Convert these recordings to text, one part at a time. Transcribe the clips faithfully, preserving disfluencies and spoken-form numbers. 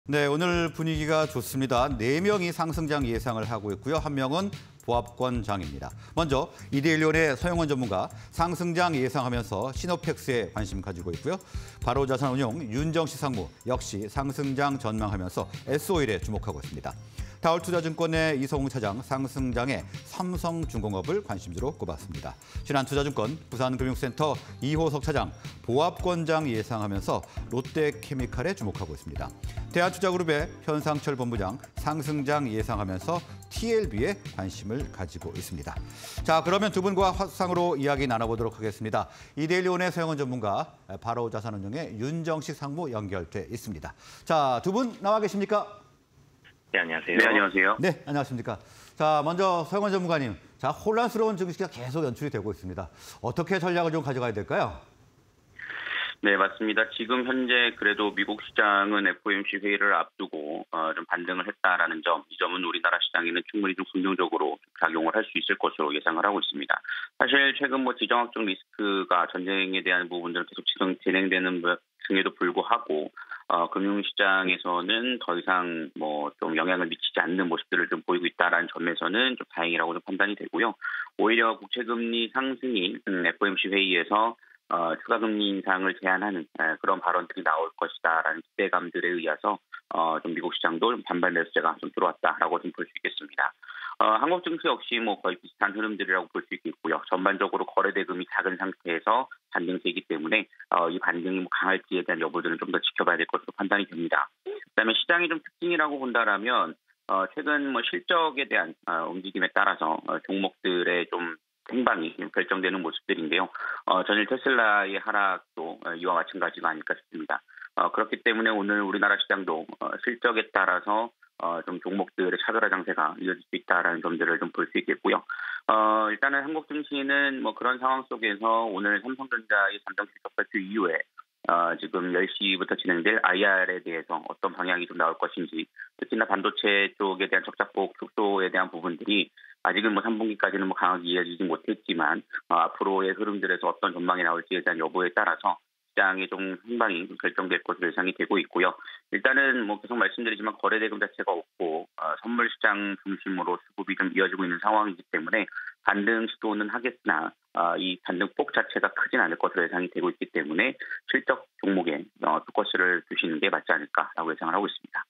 네, 오늘 분위기가 좋습니다. 네 명이 상승장 예상을 하고 있고요. 한 명은 보합권장입니다. 먼저 이데일리온의 서영원 전문가 상승장 예상하면서 시노펙스에 관심 가지고 있고요. 바로자산운용 윤정식 상무 역시 상승장 전망하면서 에스오일에 주목하고 있습니다. 다올투자증권의 이성웅 차장 상승장에 삼성중공업을 관심주로 꼽았습니다. 신한투자증권 부산금융센터 이호석 차장 보합권장 예상하면서 롯데케미칼에 주목하고 있습니다. 대한투자그룹의 현상철 본부장 상승장 예상하면서 티엘비에 관심을 가지고 있습니다. 자, 그러면 두 분과 화상으로 이야기 나눠보도록 하겠습니다. 이데일리온의 서영원 전문가, 바로자산운용의 윤정식 상무 연결돼 있습니다. 자, 두 분 나와 계십니까? 네, 안녕하세요. 네, 안녕하세요. 네, 안녕하십니까. 자, 먼저 서영원 전문가님, 자, 혼란스러운 증시가 계속 연출이 되고 있습니다. 어떻게 전략을 좀 가져가야 될까요? 네, 맞습니다. 지금 현재 그래도 미국 시장은 에프오엠씨 회의를 앞두고 어, 좀 반등을 했다라는 점, 이 점은 우리나라 시장에는 충분히 좀 긍정적으로 작용을 할 수 있을 것으로 예상을 하고 있습니다. 사실 최근 뭐 지정학적 리스크가 전쟁에 대한 부분들은 계속 지금 진행되는 중에도 불구하고 어, 금융시장에서는 더 이상 뭐 좀 영향을 미치지 않는 모습들을 좀 보이고 있다라는 점에서는 좀 다행이라고 좀 판단이 되고요. 오히려 국채금리 상승이 음, 에프오엠씨 회의에서 어, 추가금리 인상을 제한하는 에, 그런 발언들이 나올 것이다라는 기대감들에 의해서 어, 좀 미국 시장도 반발 매수세가 좀 들어왔다라고 좀 볼 수 있겠습니다. 어, 한국 증시 역시 뭐 거의 비슷한 흐름들이라고 볼 수 있겠고요. 전반적으로 거래 대금이 작은 상태에서 반등세이기 때문에 어, 이 반등이 뭐 강할지에 대한 여부들은 좀 더 지켜봐야 될 것으로 판단이 됩니다. 그다음에 시장의 좀 특징이라고 본다라면 어, 최근 뭐 실적에 대한 어, 움직임에 따라서 어, 종목들의 좀 행방이 결정되는 모습들인데요. 어, 전일 테슬라의 하락도 어, 이와 마찬가지가 아닐까 싶습니다. 어, 그렇기 때문에 오늘 우리나라 시장도 어, 실적에 따라서 어, 좀 종목들의 차별화 장세가 이어질 수 있다라는 점들을 좀 볼 수 있겠고요. 어, 일단은 한국 증시는 뭐 그런 상황 속에서 오늘 삼성전자의 잠정 실적 발표 이후에 어, 지금 열 시부터 진행될 아이알에 대해서 어떤 방향이 좀 나올 것인지, 특히나 반도체 쪽에 대한 적자폭 축소에 대한 부분들이 아직은 뭐 삼 분기까지는 뭐 강하게 이어지지 못했지만 어, 앞으로의 흐름들에서 어떤 전망이 나올지에 대한 여부에 따라서 시장의 좀 행방이 결정될 것으로 예상이 되고 있고요. 일단은 뭐 계속 말씀드리지만 거래 대금 자체가 없고 어, 선물 시장 중심으로 수급이 좀 이어지고 있는 상황이기 때문에 반등 시도는 하겠으나 어, 이 반등폭 자체가 크진 않을 것으로 예상이 되고 있기 때문에 실적 종목에 어, 포커스를 두시는 게 맞지 않을까라고 예상을 하고 있습니다.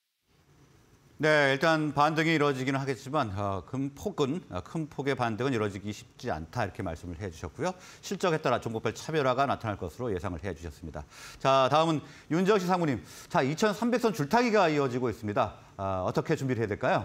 네, 일단 반등이 이루어지기는 하겠지만 어, 큰 폭은 어, 큰 폭의 반등은 이루어지기 쉽지 않다 이렇게 말씀을 해주셨고요. 실적에 따라 종목별 차별화가 나타날 것으로 예상을 해주셨습니다. 자, 다음은 윤정식 상무님. 자, 이천삼백 선 줄타기가 이어지고 있습니다. 어, 어떻게 준비를 해야 될까요?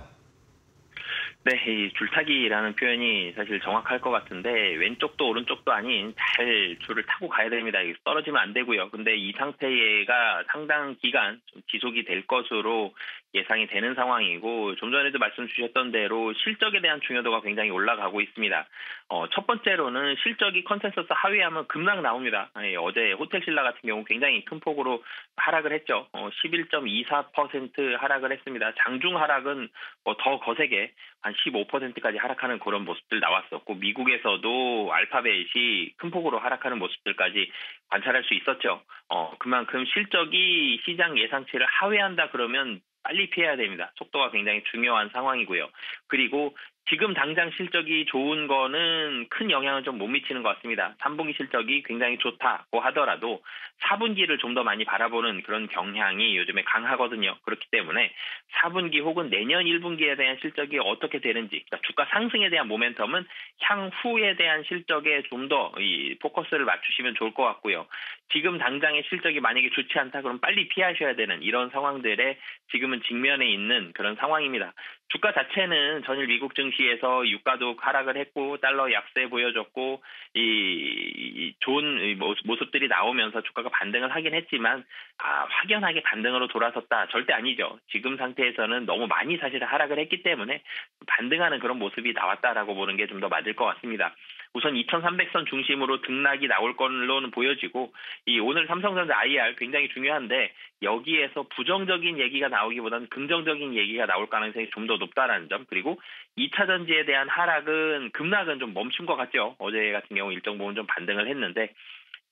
네, 이 줄타기라는 표현이 사실 정확할 것 같은데 왼쪽도 오른쪽도 아닌 잘 줄을 타고 가야 됩니다. 떨어지면 안 되고요. 근데 이 상태가 상당 기간 좀 지속이 될 것으로 예상이 되는 상황이고, 좀 전에도 말씀 주셨던 대로 실적에 대한 중요도가 굉장히 올라가고 있습니다. 어, 첫 번째로는 실적이 컨센서스 하위하면 급락 나옵니다. 예, 어제 호텔신라 같은 경우 굉장히 큰 폭으로 하락을 했죠. 어, 십일 점 이사 퍼센트 하락을 했습니다. 장중 하락은 뭐 더 거세게 한 십오 퍼센트까지 하락하는 그런 모습들 나왔었고, 미국에서도 알파벳이 큰 폭으로 하락하는 모습들까지 관찰할 수 있었죠. 어, 그만큼 실적이 시장 예상치를 하회한다 그러면 빨리 피해야 됩니다. 속도가 굉장히 중요한 상황이고요. 그리고 지금 당장 실적이 좋은 거는 큰 영향을 좀 못 미치는 것 같습니다. 삼 분기 실적이 굉장히 좋다고 하더라도 사 분기를 좀 더 많이 바라보는 그런 경향이 요즘에 강하거든요. 그렇기 때문에 사 분기 혹은 내년 일 분기에 대한 실적이 어떻게 되는지, 그러니까 주가 상승에 대한 모멘텀은 향후에 대한 실적에 좀 더 이 포커스를 맞추시면 좋을 것 같고요. 지금 당장의 실적이 만약에 좋지 않다 그러면 빨리 피하셔야 되는 이런 상황들에 지금은 직면해 있는 그런 상황입니다. 주가 자체는 전일 미국 증시에서 유가도 하락을 했고 달러 약세 보여줬고 이, 이 좋은 모습들이 나오면서 주가가 반등을 하긴 했지만 아, 확연하게 반등으로 돌아섰다 절대 아니죠. 지금 상태에서는 너무 많이 사실 하락을 했기 때문에 반등하는 그런 모습이 나왔다라고 보는 게 좀 더 맞을 것 같습니다. 우선 이천삼백 선 중심으로 등락이 나올 걸로는 보여지고, 이 오늘 삼성전자 아이알 굉장히 중요한데 여기에서 부정적인 얘기가 나오기보다는 긍정적인 얘기가 나올 가능성이 좀 더 높다라는 점, 그리고 이 차 전지에 대한 하락은 급락은 좀 멈춘 것 같죠. 어제 같은 경우 일정 부분 좀 반등을 했는데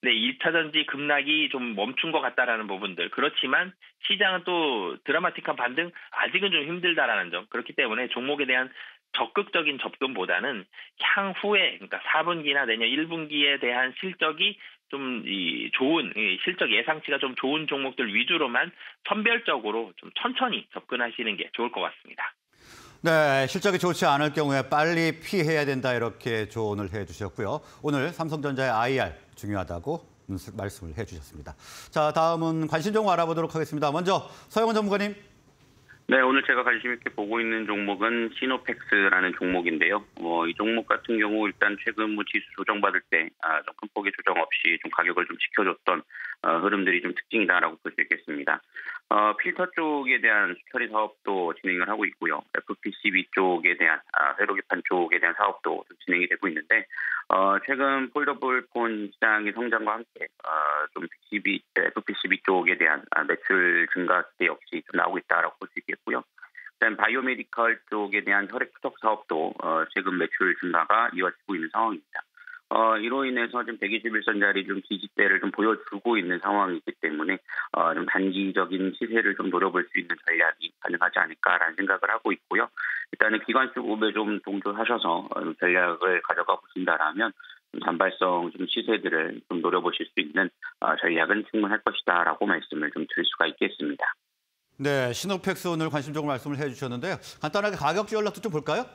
네, 일 차 전지 급락이 좀 멈춘 것 같다라는 부분들. 그렇지만 시장은 또 드라마틱한 반등 아직은 좀 힘들다라는 점. 그렇기 때문에 종목에 대한 적극적인 접근보다는 향후에 그러니까 사 분기나 내년 일 분기에 대한 실적이 좀 이 좋은 이 실적 예상치가 좀 좋은 종목들 위주로만 선별적으로 좀 천천히 접근하시는 게 좋을 것 같습니다. 네, 실적이 좋지 않을 경우에 빨리 피해야 된다 이렇게 조언을 해주셨고요. 오늘 삼성전자의 아이알 중요하다고 말씀을 해주셨습니다. 자, 다음은 관심 종목 알아보도록 하겠습니다. 먼저 서영원 전문가님. 네, 오늘 제가 관심 있게 보고 있는 종목은 시노펙스라는 종목인데요. 어, 이 종목 같은 경우 일단 최근 뭐 지수 조정받을 때 아, 좀 큰 폭의 조정 없이 좀 가격을 좀 지켜줬던 어, 흐름들이 좀 특징이다라고 볼 수 있겠습니다. 어, 필터 쪽에 대한 수처리 사업도 진행을 하고 있고요. 에프피씨비 쪽에 대한 아, 회로기판 쪽에 대한 사업도 좀 진행이 되고 있는데 어, 최근 폴더블 폰 시장의 성장과 함께 어, 좀 피씨비, 에프피씨비 쪽에 대한 아, 매출 증가 기대 역시 좀 나오고 있다라고 볼 수 있겠고요. 그다음 바이오메디컬 쪽에 대한 혈액 투석 사업도 어, 최근 매출 증가가 이어지고 있는 상황입니다. 어, 이로 인해서 좀 백이십일 선짜리 좀 지지대를 좀 보여주고 있는 상황이기 때문에 어, 좀 단기적인 시세를 좀 노려볼 수 있는 전략이 가능하지 않을까라는 생각을 하고 있고요. 일단은 기관수 우배 좀 동조하셔서 어, 전략을 가져가 보신다라면 좀 단발성 좀 시세들을 좀 노려보실 수 있는 어, 전략은 충분할 것이다라고 말씀을 좀 드릴 수가 있겠습니다. 네, 시노펙스 오늘 관심적으로 말씀을 해주셨는데요. 간단하게 가격지 연락도 좀 볼까요?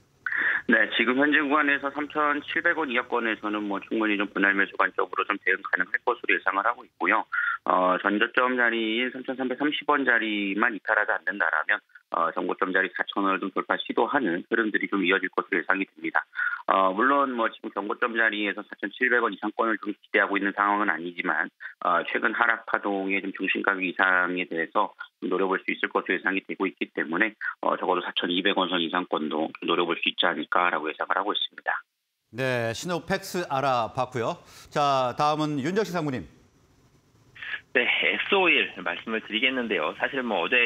네, 지금 현재 구간에서 삼천칠백 원 이하권에서는 뭐 충분히 좀 분할 매수 관점으로 좀 대응 가능할 것으로 예상을 하고 있고요. 어, 전저점 자리인 삼천삼백삼십 원 자리만 이탈하지 않는다라면 어, 전고점 자리 사천 원을 좀 돌파 시도하는 흐름들이 좀 이어질 것으로 예상이 됩니다. 어, 물론 뭐 지금 전고점 자리에서 사천칠백 원 이상권을 좀 기대하고 있는 상황은 아니지만 어, 최근 하락 파동의 좀 중심 가격 이상에 대해서 좀 노려볼 수 있을 것으로 예상이 되고 있기 때문에 어, 적어도 사천이백 원 선 이상권도 좀 노려볼 수 있지 않을까라고 예상을 하고 있습니다. 네, 시노펙스 알아봤고요. 자, 다음은 윤정식 상무님. 네, 에스오일 말씀을 드리겠는데요. 사실 뭐 어제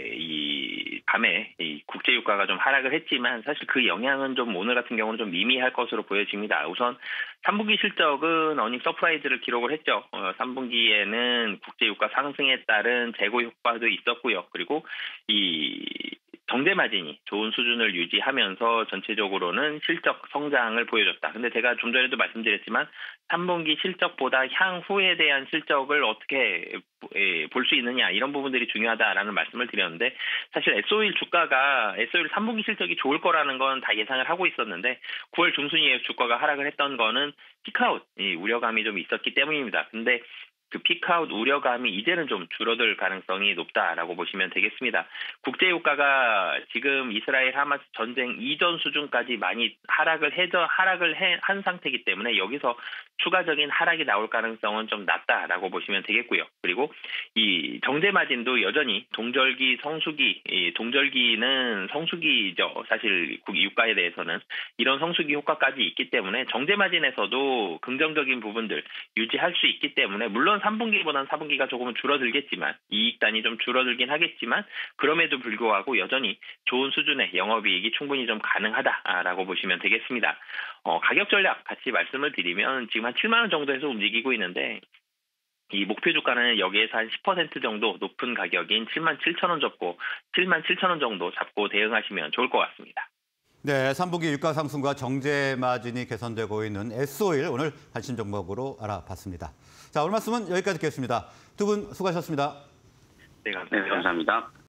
이 밤에 이 국제유가가 좀 하락을 했지만 사실 그 영향은 좀 오늘 같은 경우는 좀 미미할 것으로 보여집니다. 우선 삼 분기 실적은 어닝 서프라이즈를 기록을 했죠. 어, 삼 분기에는 국제유가 상승에 따른 재고 효과도 있었고요. 그리고 이 정제 마진이 좋은 수준을 유지하면서 전체적으로는 실적 성장을 보여줬다. 근데 제가 좀 전에도 말씀드렸지만 삼 분기 실적보다 향후에 대한 실적을 어떻게 볼 수 있느냐 이런 부분들이 중요하다라는 말씀을 드렸는데 사실 에스오일 주가가 에스오일 삼 분기 실적이 좋을 거라는 건 다 예상을 하고 있었는데 구월 중순이에 주가가 하락을 했던 거는 피크아웃 이 우려감이 좀 있었기 때문입니다. 근데 그 피크아웃 우려감이 이제는 좀 줄어들 가능성이 높다라고 보시면 되겠습니다. 국제유가가 지금 이스라엘 하마스 전쟁 이전 수준까지 많이 하락을 해저 하락을 해, 한 상태이기 때문에 여기서 추가적인 하락이 나올 가능성은 좀 낮다라고 보시면 되겠고요. 그리고 이 정제 마진도 여전히 동절기, 성수기, 이 동절기는 성수기죠. 사실 유가에 대해서는 이런 성수기 효과까지 있기 때문에 정제 마진에서도 긍정적인 부분들 유지할 수 있기 때문에 물론 삼 분기보다는 사 분기가 조금은 줄어들겠지만 이익단이 좀 줄어들긴 하겠지만 그럼에도 불구하고 여전히 좋은 수준의 영업이익이 충분히 좀 가능하다라고 보시면 되겠습니다. 어, 가격 전략 같이 말씀을 드리면 지금 한 칠만 원 정도에서 움직이고 있는데 이 목표 주가는 여기에서 한 십 퍼센트 정도 높은 가격인 칠만 칠천 원 잡고 칠만 칠천 원 정도 잡고 대응하시면 좋을 것 같습니다. 네, 삼 분기 유가 상승과 정제 마진이 개선되고 있는 에스오일 오늘 관심 종목으로 알아봤습니다. 자, 오늘 말씀은 여기까지 듣겠습니다. 두 분 수고하셨습니다. 네, 감사합니다. 네, 감사합니다.